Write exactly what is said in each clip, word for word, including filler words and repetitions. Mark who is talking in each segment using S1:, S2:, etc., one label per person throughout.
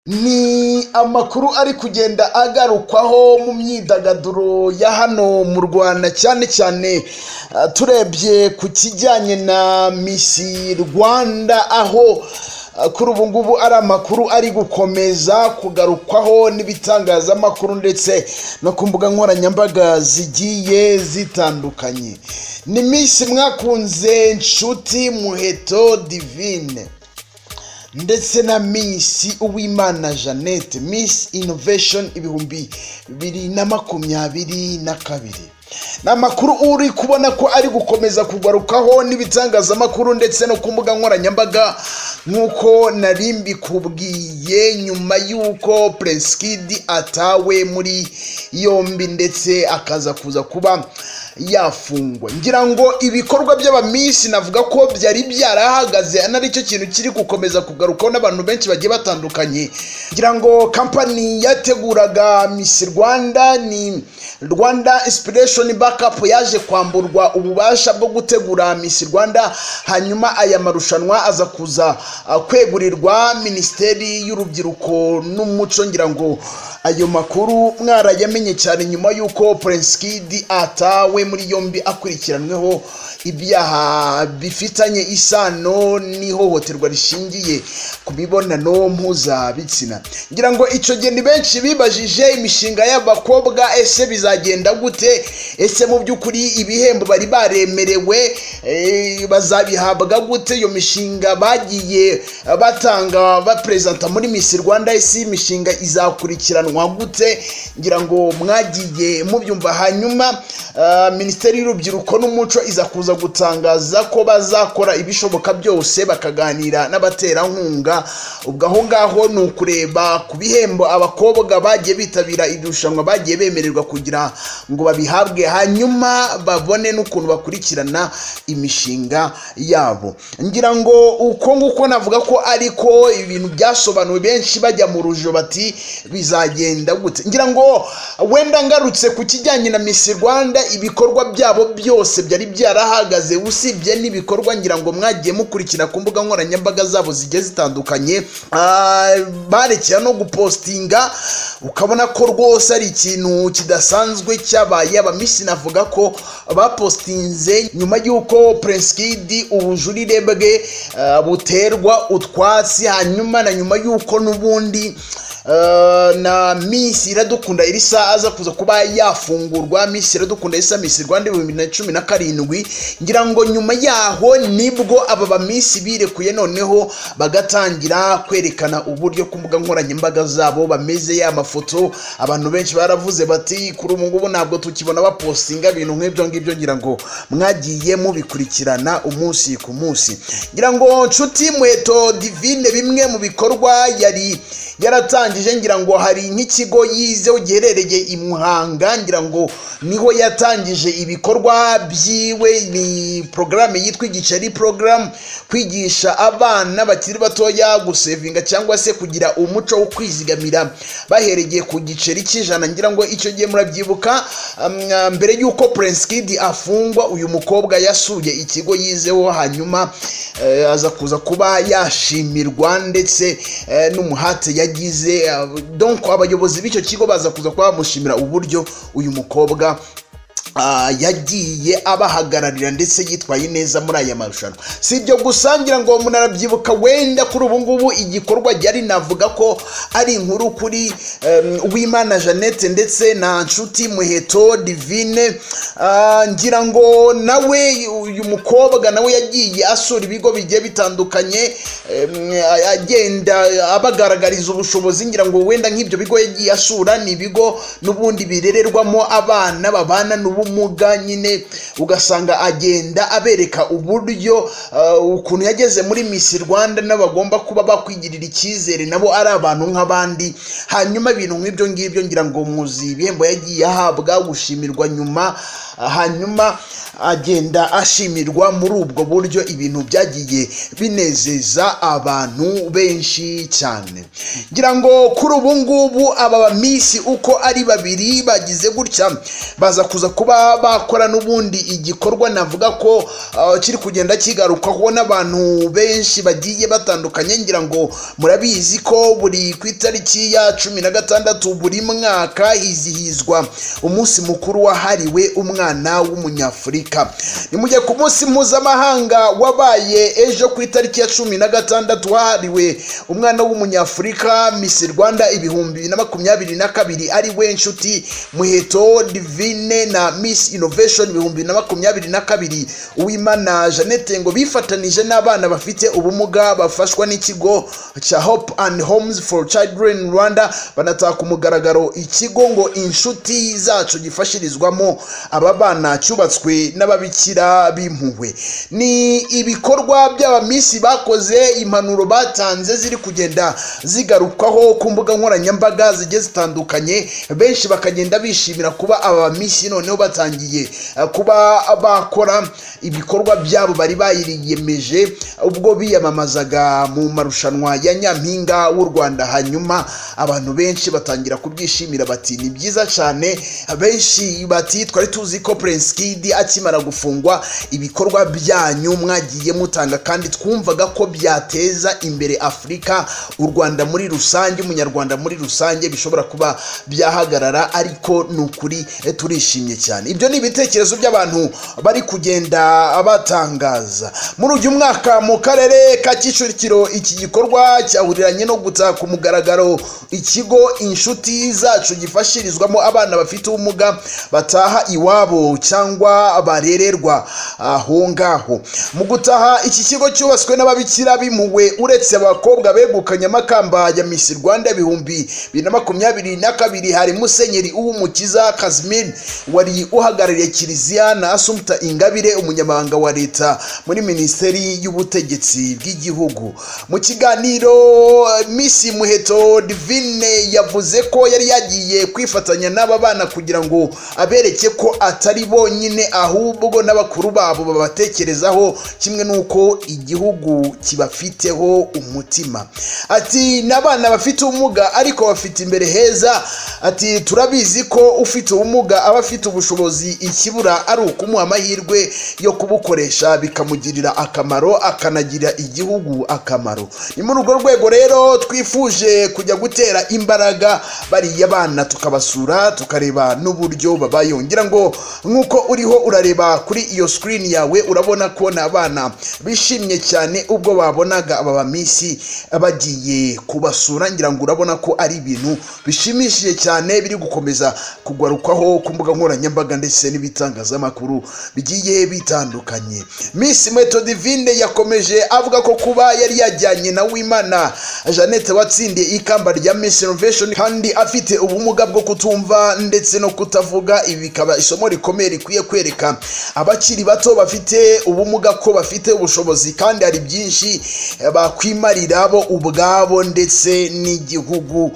S1: Ni amakuru ari kugenda agarukwaho mu myidagaduro ya hano mu Rwanda cyane cyane uh, turebye ku kijyanye na Miss Rwanda aho uh, kuri ubu ngubu ari amakuru ari gukomeza kugarukwaho n'ibitangazamakuru ndetse no ku mbuga nkoranyambaga zigiye zitandukanye. Ni Miss mwakunze Nshuti Muheto Divine ndetse na Miss Uwimana Jeanette, Miss Innovation ibihumbi bibiri na makumyabiri na kabiri. Na makuru uri kubona ko ari gukomeza kugarukaho n'ibitangazamakuru ndetse no ku mbuga nkoranyambaga nkuko narimbi kubwiye nyuma yuko PrinceKid atawe muri yombi ndetse akaza kuza kuba yafungwa. Ngira ngo ibikorwa by'abamisi navuga ko byari byarahagaze anari cyo kintu kiri gukomeza kugarukaho n'abantu benshi bagiye batandukanye. Ngira ngo company yateguraga Miss Rwanda ni Rwanda Inspiration Backup yaje kwamburwa ububasha bwo gutegura Miss Rwanda, hanyuma aya marushanwa aza kuza uh, kwegurirwa Minisiteri y'Urubyiruko n'Umuco. Ngira ngo ayo makuru mwarayamenye cyane nyuma yuko PrinceKid atawe muri yombi akurikiranweho ibyaha bifitanye isano n'ihohoterwa rishingiye ku mibonano mpuzabitsina. Ngira ngo icyo gihe ni benshi bibajije imishinga y'abakobwa ese bizagenda gute, ese mu by'ukuri ibihembo bari baremerewe e, bazabihabwa gute, iyo mishinga bagiye batanga bapresenta muri Miss Rwanda ese imishinga izakurikiranwa gute. Ngira ngo mwagiye mubyumva. Hanyuma uh, Minisiteri y'Urubyiruko n'Umuco iza kuza gutangaza ko bazakora ibishoboka byose bakaganira n'abaterankunga. Ubwo aho ngaho ni ukureba ku bihembo abakobwa bagiye bitabira irushanwa bagiye bemererwa kugira ngo babihabwe, hanyuma babone n'ukuntu bakurikirana imishinga yabo. Ngira ngo uko nguko navuga ko ariko ibintu byasobanuwe benshi bajya mu rujo bati bizagenda gute. Ngira ngo wenda ngarutse ku kijyanye na Miss Rwanda, ibikorwa byabo byose byari byarahagaze usibye n'ibikorwa ngira ngo mwagiye mukurikira ku mbuga nkoranyambaga zabo zigiye zitandukanye. Barekera no gupostinga ukabona ko rwose ari ikintu kidasanzwe cyabaye. Abamisi navuga ko bapostinze nyuma yuko PrinceKid ubujurire bwe uh, buterwa utwatsi, hanyuma na nyuma yuko nubundi Uh, na Miss Iradukunda Elisa aza kuza kuba yafungurwa. Miss Iradukunda Elisa Miss Rwanda bibiri na cumi na karindwi. Ngira ngo nyuma yaho nibwo aba bamisi birekuye noneho bagatangira kwerekana uburyo ku mbuga nkoranyambaga zabo bameze. Ya mafoto abantu benshi baravuze bati kuri ubu ngubu ntabwo tukibona bapostinga ibintu nk'ibyo ngibyo. Ngira ngo mwagiye mubikurikirana umunsi ku munsi. Ngira ngo Nshuti Muheto Divine bimwe mu bikorwa yari yaratangije, ngira ngo hari nk'ikigo yizeho giherereye i Muhanga. Ngira ngo niho yatangije ibikorwa byiwe. Ni programme yitwa igiceri program, kwigisha abana bakiri batoya gusevinga cyangwa se kugira umuco wo kwizigamira bahereye ku giceri cy'ijana. Ngira ngo icyo gihe murabyibuka, um, mbere yuko PrinceKid afungwa uyu mukobwa yasuye ikigo yizeho, hanyuma uh, aza kuza kuba yashimirwa ndetse uh, n'umuhate yagize. uh, donc abayobozi b'icyo kigo baza kuza kuba bamushimira uburyo uyu mukobwa Uh, yagiye abahagararira ndetse yitwaye neza muri aya marushanwa. Si ibyo gusa, ngira ngo munarabyibuka wenda kuri ubu ngubu igikorwa ryari navuga ko ari inkuru kuri um, Uwimana Jeanette ndetse na Nshuti Muheto Divine. Uh, ngira ngo nawe uyu mukobwa nawe yagiye asura ibigo bigiye bitandukanye, um, agenda abagaragariza ubushobozi. Ngira ngo wenda nk'ibyo bigo yagiye asura ni ibigo n'ubundi birererwamo abana babana n'ubu muga nyine, ugasanga agenda abereka uburyo uh, ukuntu yageze muri Miss Rwanda n'abagomba kuba bakwigirira icyizere nabo ari abantu nk'abandi. hanyuma ibintu nk'ibyo ngibyo ngira ngo muzi ibihembo yagiye ahabwa gushimirwa nyuma, hanyuma agenda ashimirwa muri ubwo buryo ibintu byagiye binezeza abantu benshi cyane. Ngira ngo kuri ubu ngubu aba Miss uko ari babiri bagize gutya baza kuza kuba bakora n'ubundi igikorwa navuga ko uh, kiri kugenda kigarukaho n'abantu benshi bagiye batandukanye. Ngira ngo murabizi ko buri ku itariki ya cumi na gatandatu buri mwaka hizihizwa umunsi mukuru wahariwe umwana w'umunyafurika. Ni mujye ku munsi mpuzamahanga wabaye ejo ku itariki ya cumi na gatandatu wahariwe umwana w'umunyafurika. Miss Rwanda ibihumbi bibiri na makumyabiri na kabiri ari we Nshuti Muheto Divine na Miss Innovation ibihumbi bibiri na makumyabiri na kabiri Uwimana Jeanette ngo bifatanije n'abana bafite ubumuga bafashwa n'ikigo cha Hope and Homes for Children Rwanda, banataka umugaragaro ikigo ngo inshuti zacu gifashirizwamo aba bana cyubatswe n'ababikira b'impuhwe. Ni ibikorwa by'aba Miss bakoze, impanuro batanze ziri kugenda zigarukaho ku mbuga nkoranyambaga zigiye zitandukanye. Benshi bakagenda bishimira kuba aba Miss noneho batangiye kuba bakora ibikorwa byabo bari bayiriyemeje ubwo biyamamazaga mu marushanwa ya Nyampinga w'u Rwanda, hanyuma abantu benshi batangira kubyishimira bati ni byiza cyane. Benshi bati twari tuzi ko PrinceKid akimara gufungwa ibikorwa byanyu mwagiye mutanga kandi twumvaga ko byateza imbere Afrika, u Rwanda muri rusange, umunyarwanda muri rusange bishobora kuba byahagarara, ariko nukuri turishimye cyane. Ibyo ni ibitekerezo by'abantu bari kugenda abatangaza. Muri uyu mwaka mu karere ka Kicukiro iki gikorwa cyahuriranye no gutaka ku mugaragaro ikigo inshuti zacu gifashirizwamo abana bafite ubumuga bataha iwabo cyangwa barererwa aho ngaho. Mu gutaha iki kigo cyubatswe n'ababikira b'impuhwe, uretse abakobwa begukanye amakamba ya Miss Rwanda ibihumbi bibiri na makumyabiri na kabiri hari Musenyeri Uwumukiza Kazimir wari uhagarariye Kiliziya na Assumpta Ingabire umunyamabanga wa leta muri Minisiteri y'Ubutegetsi bw'igihugu. Mu kiganiro Miss Muheto Divine yavuze ko yari yagiye kwifatanya n'aba bana kugira ngo abereke ko atari bonyine ahubwo n'abakuru babo babatekerezaho kimwe nuko igihugu kibafiteho umutima. Ati n'abana bafite ubumuga ariko bafite imbere heza. Ati turabizi ko ufite ubumuga aba afite ubushobozi, ikibura ari ukumuha amahirwe yo kubukoresha bikamugirira akamaro akanagira igihugu akamaro. Ni muri urwo rwego rero twifuje kujya gutera imbaraga bariya bana tukabasura tukareba n'uburyo babayongira ngo nkuko uriho urareba kuri iyo screen yawe urabona ko n'abana bishimye cyane ubwo babonaga aba Miss bagiye kubasura. Ngira ngo urabona ko ari ibintu bishimishije cyane biri gukomeza kugarukaho ku mbuga nkoranyambaga ndetse n'ibitangazamakuru bigiye bitandukanye. Miss Muheto Divine yakomeje avuga ko kuba yari yajyanye na Uwimana Jeanette watsindiye ikamba rya Miss Innovation kandi afite ubumuga bwo kutumva ndetse no kutavuga, ibi bikaba isomo rikomeye rikwiye kwereka abakiri bato bafite ubumuga ko bafite ubushobozi kandi hari byinshi bakwimarira bo ubwabo ndetse n'igihugu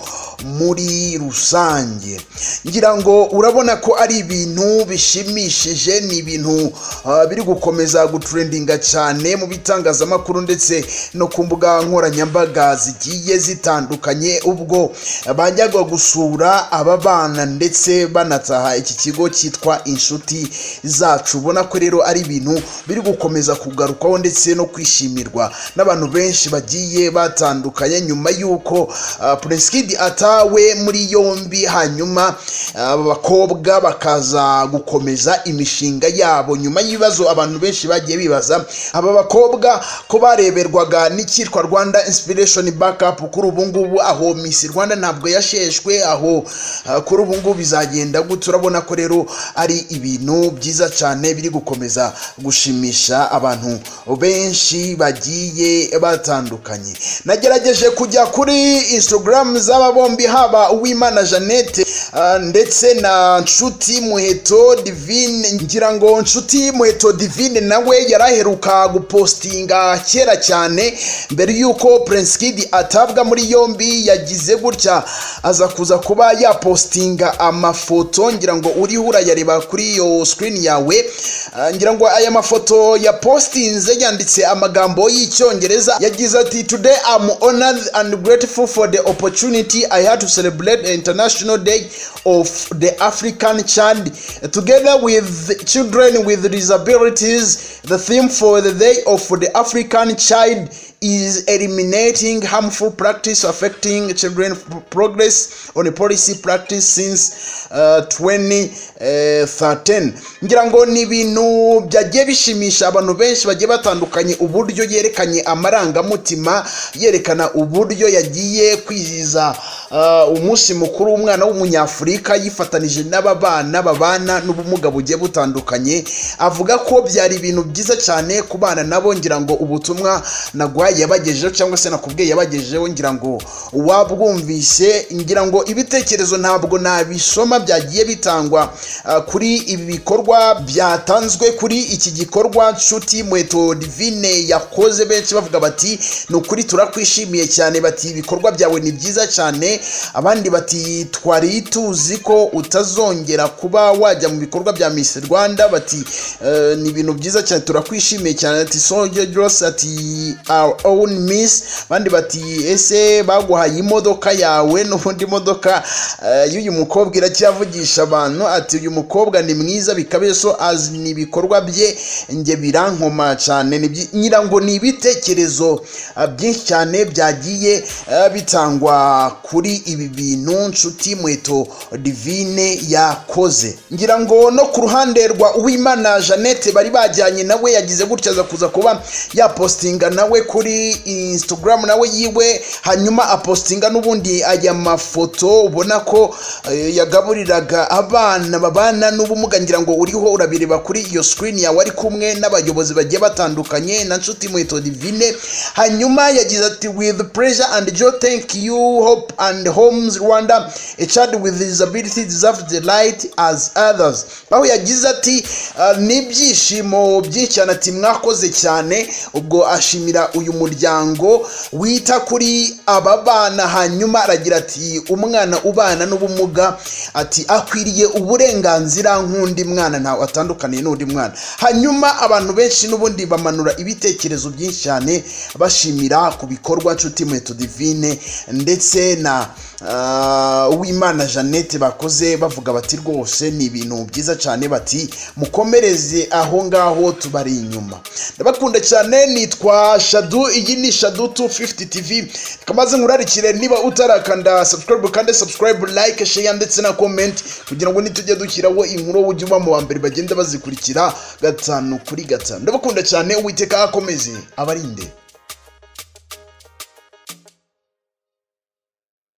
S1: muri rusange. Ngira ngo urabona ko ari ibintu bishimishije, ni ibintu uh, biri gukomeza gutrendinga cyane mu bitangazamakuru ndetse no ku mbuga nkoranyambaga zigiye zitandukanye ubwo bajyaga gusura aba bana ndetse banataha iki kigo cyitwa inshuti zacu. Ubona ko rero ari ibintu biri gukomeza kugarukaho ndetse no kwishimirwa n'abantu benshi bagiye batandukanye nyuma yuko uh, PrinceKid atawe muri yombi, hanyuma abakobwa uh, bakaza gukomeza imishinga yabo nyuma y'ibibazo abantu benshi bagiye bibaza. Aba bakobwa ko bareberwaga n'ikitwa Rwanda Inspiration Backup, kuri ubu ngubu aho Miss Rwanda ntabwo yasheshwe, aho uh, kuri ubu ngubu bizagenda gute. Urabona ko rero ari ibintu byiza cyane biri gukomeza gushimisha abantu benshi bagiye batandukanye. Nagerageje kujya kuri Instagram z'aba bombi, haba Uwimana Jeanette uh, ndetse na Nshuti Muheto Divine. Ngira ngo Nshuti Muheto Divine nawe yaraheruka gupostinga kera cyane mbere yuko PrinceKid atabwa muri yombi, yagize gutya aza kuza kuba yapostinga amafoto. Ngira ngo uri hura yareba kuri yo screen yawe. Uh, ngira ngo aya mafoto ya postinze yanditse amagambo y'icyongereza, yagize ati today I'm honored and grateful for the opportunity I had to celebrate the International Day of the African Child together with children with disabilities. The theme for the Day of the African Child is eliminating harmful practice affecting children. Progress on a policy practice since uh, twenty thirteen. Ngira ngo ni ibintu byagiye bishimisha abantu benshi bagiye batandukanye, uburyo yerekanye amarangamutima, yerekana uburyo yagiye kwiziza uh, umunsi mukuru w'umwana w'umunyafurika yifatanije n'ababana babana n'ubumuga bugiye butandukanye. Avuga ko byari ibintu byiza cyane kubana nabo. Ngira ngo ubutumwa nagwaye yabagejejeho cyangwa se nakubwiye yabagejejeho, ngira ngo wabwumvise. Ngira ngo ibitekerezo ntabwo nabisoma byagiye bitangwa uh, kuri ibi bikorwa byatanzwe kuri iki gikorwa Nshuti Muheto Divine yakoze. Benshi bavuga bati ni ukuri turakwishimiye cyane, bati ibikorwa byawe ni byiza cyane. Abandi bati twari tuzi ko utazongera kuba wajya mu bikorwa bya Miss Rwanda, bati uh, ni ibintu byiza cyane turakwishimiye cyane. Ati Soldiers ati our own Miss. Abandi bati ese baguhaye imodoka yawe n'ubundi modoka uh, y'uyu mukobwa iracyavugisha abantu. Ati uyu mukobwa ni mwiza bikabe, so as ni ibikorwa bye nge birankoma cyane. Nyira ngo ni ibitekerezo uh, byinshi cyane byagiye uh, bitangwa kuri ibi bintu Nshuti Muheto Divine yakoze. Ngira ngo no ku ruhande rwa Uwimana Jeanette bari bajyanye nawe, yagize gutya aza kuza kuba yapostinga nawe kuri Instagram nawe yiwe, hanyuma apostinga n'ubundi aya mafoto ubona ko uh, yagaburiraga abana babana n'ubumuga. Ngira ngo uriho urabireba kuri iyo screen yawe, ari kumwe n'abayobozi bagiye batandukanye na Nshuti Muheto Divine. Hanyuma yagize ati with pleasure and joy thank you hope and homes Rwanda, a child with disability deserves the right as others. Aho yagize ati uh, nibyishimo byinshi cyane, ati mwakoze cyane. Ubwo ashimira uyu muryango wita kuri aba bana. Hanyuma aragira ati umwana ubana n'ubumuga ati akwiriye uburenganzira nk'undi mwana, ntawe atandukaniye n'undi mwana. Hanyuma abantu benshi n'ubundi bamanura ibitekerezo byinshi cyane bashimira ku bikorwa Nshuti Muheto Divine ndetse na uh, Uwimana Jeanette bakoze, bavuga bati rwose ni ibintu byiza cyane, bati mukomereze aho ngaho tubari inyuma. Ndabakunda cyane, nitwa Shadu, iyi ni Shadu two fifty T V. Kamaze nkurarikire niba utarakanda subscribe kandi subscribe, like, share ndetse na comment kugira ngo nitujye dukiraho inkuru ujye uba mu bambere bagenda bazikurikira gatanu kuri gatanu. Ndabakunda cyane, Uwiteka akomeze abarinde.